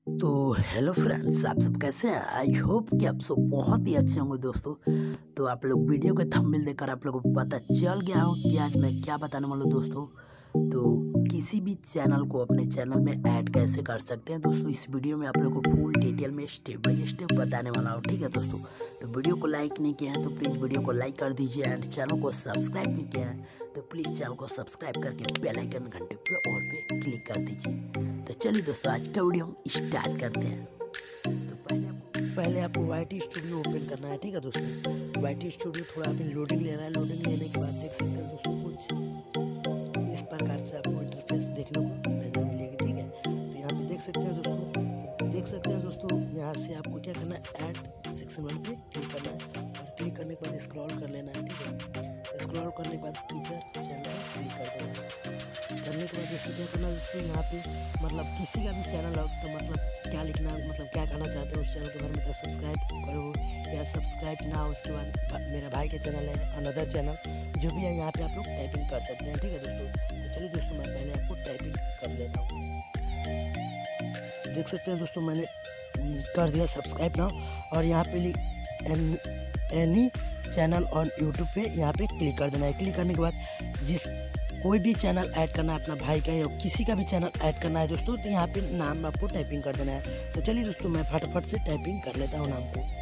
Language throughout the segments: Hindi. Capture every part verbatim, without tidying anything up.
तो हेलो फ्रेंड्स, आप सब कैसे हैं? आई होप कि आप सब बहुत ही अच्छे होंगे दोस्तों। तो आप लोग वीडियो के थंबनेल देखकर आप लोगों को पता चल गया हो कि आज मैं क्या बताने वाला हूं दोस्तों। तो किसी भी चैनल को अपने चैनल में ऐड कैसे कर सकते हैं दोस्तों, इस वीडियो में आप लोगों को फुल डिटेल में स्टेप बाय स्टेप बताने वाला हूँ। ठीक है दोस्तों, तो वीडियो को लाइक नहीं किया है तो प्लीज़ वीडियो को लाइक कर दीजिए, एंड चैनल को सब्सक्राइब नहीं किया है तो प्लीज़ चैनल को सब्सक्राइब करके बेल आइकन घंटे पे ऑल पे क्लिक कर दीजिए। तो चलिए दोस्तों, आज का वीडियो हम स्टार्ट करते हैं। तो पहले आपको पहले आपको वाईटी स्टूडियो ओपन करना है। ठीक है दोस्तों, वाईटी स्टूडियो थोड़ा अभी लोडिंग ले रहा है। लोडिंग लेने के बाद देख सकते हैं दोस्तों, कुछ इस प्रकार से आपको इंटरफेस देखने को नजर मिलेगी। ठीक है, तो यहाँ पे देख सकते हैं दोस्तों देख सकते हैं दोस्तों यहाँ से आपको क्या करना है, ऐड सेक्शन वन पे क्लिक करना है और क्लिक करने के बाद स्क्रॉल कर लेना है। ठीक है, स्क्रॉल करने के बाद फीचर चैनल पे क्लिक कर देना है। करने के बाद दोस्तों क्या करना है दोस्तों, यहाँ पे मतलब किसी का भी चैनल हो तो मतलब क्या लिखना, मतलब क्या कहना चाहते हैं उस चैनल के बारे में, तो सब्सक्राइब करो या सब्सक्राइब ना हो। उसके बाद मेरा भाई का चैनल है, अनदर चैनल, जो भी है यहाँ पे आप लोग टाइपिंग कर सकते हैं। ठीक है दोस्तों, तो चलिए दोस्तों मैं पहले आपको टाइपिंग कर लेता हूँ। देख सकते हैं दोस्तों मैंने कर दिया सब्सक्राइब ना, और यहाँ पे एनी चैनल ऑन यूट्यूब पे यहाँ पे क्लिक कर देना है। क्लिक करने के बाद जिस कोई भी चैनल ऐड करना है, अपना भाई का या किसी का भी चैनल ऐड करना है दोस्तों, तो यहाँ पे नाम आपको टाइपिंग कर देना है। तो चलिए दोस्तों मैं फटाफट से टाइपिंग कर लेता हूँ नाम को।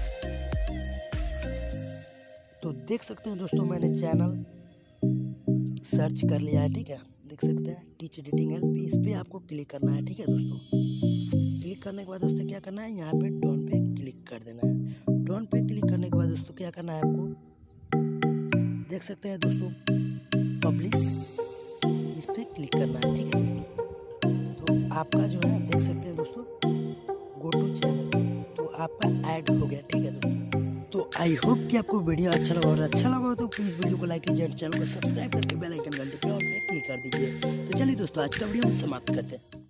तो देख सकते हैं दोस्तों मैंने चैनल सर्च कर लिया है। ठीक है, देख सकते हैं टीच एडिटिंग हेल्प, इस पे आपको क्लिक करना है। ठीक है दोस्तों, क्लिक करने के बाद दोस्तों क्या करना है, यहाँ पे डॉन पे क्लिक कर देना है। डॉन पे क्लिक करने के बाद दोस्तों क्या करना है आपको, देख सकते हैं दोस्तों पब्लिक, इस पे क्लिक करना है। ठीक है दोस्तों, तो आपका जो है देख सकते हैं दोस्तों गो टू चैनल, तो आपका ऐड हो गया। ठीक है दोस्तों, तो आई होप कि आपको वीडियो अच्छा लगा, और अच्छा लगा हो तो प्लीज़ वीडियो को लाइक कीजिए, चैनल को सब्सक्राइब करके बेल आइकन घंटे पे ऑल पे क्लिक कर दीजिए। तो चलिए दोस्तों आज का वीडियो हम समाप्त करते हैं।